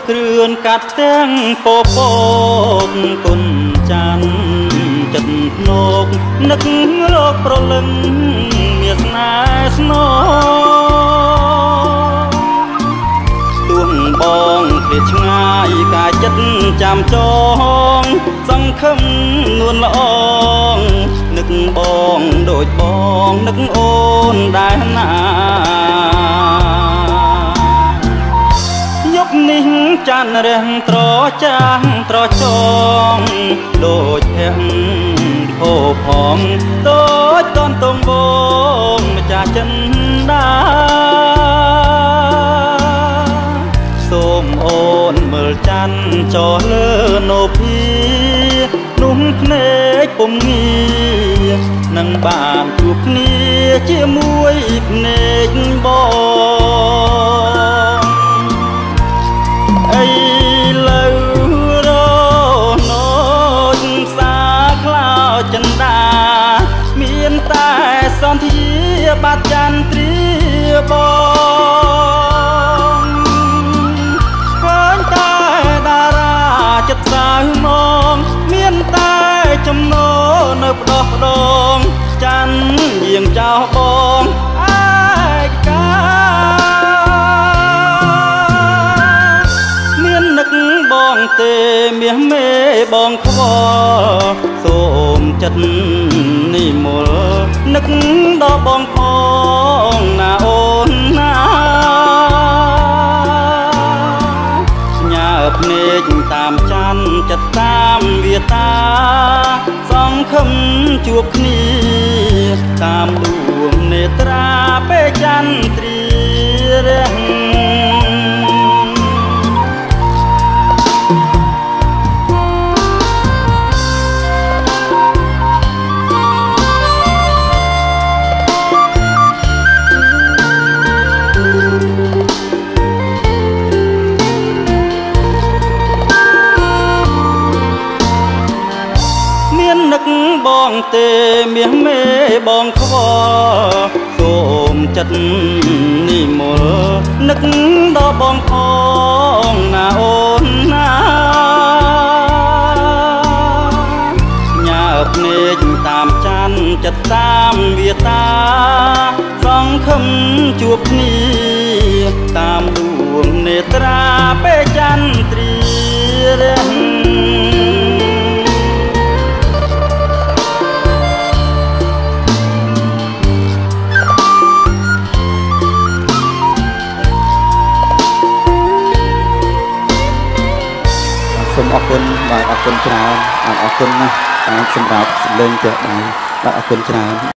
គ្រឿនកាត់ទាំងពពកគុណច័ន្ទចិត្តភ្នកនឹករកប្រលឹងមានស្នេហ៍ស្នងទួងបងឃ្លាតឆ្ងាយកាយចិត្តចាំចងសង្ឃឹមនួនល្អងនឹកបងដូចបងនឹកអូនដែរណាយប់នេះច័ន្ទរះត្រចាស់ត្រចងដូចភ័ក្រភោផងដូចតនទំបងម្ចាស់ចិនដាសូមអូនមើលច័ន្ទចុះលើនោភានោះភ្នែកពុំងារនឹងបានជួបគ្នាជាមួយភ្នែកបងអីលើរណូចផ្សារខ្លោចចិនដាមានតែសន្ធាបាត់ចន្ទ្រាបងឃើញតែតារាចិត្តសៅមងមានតែចំណូលនៅផ្ដោះផ្ដងច័ន្ទយាងចោលបងឯកាមាននឹកបងទេមាសមេបងខ្វល់សូមចិត្តនិមលនឹកដល់បងផងណាអូនណាញើភ្នែកតាមច័ន្ទចិត្តតាមវាតាសង្ឃឹមជួបគ្នាតាមដួងនេត្រាពេលចន្ទ្រារះនឹកបងទេមាសមេបងខ្វល់សូមចិត្តនិមលនឹកដល់បងផងណាអូនណាញើភ្នែកតាមច័ន្ទចិត្តតាមវាតាសង្ឃឹមជួបគ្នាតាមដួងនេត្រាពេលចន្ទ្រារះសូមអរគុណបាទអរគុណច្រើនអរគុណណាស់សម្រាប់សម្លេងផ្ទះដៃបាទអរគុណច្រើន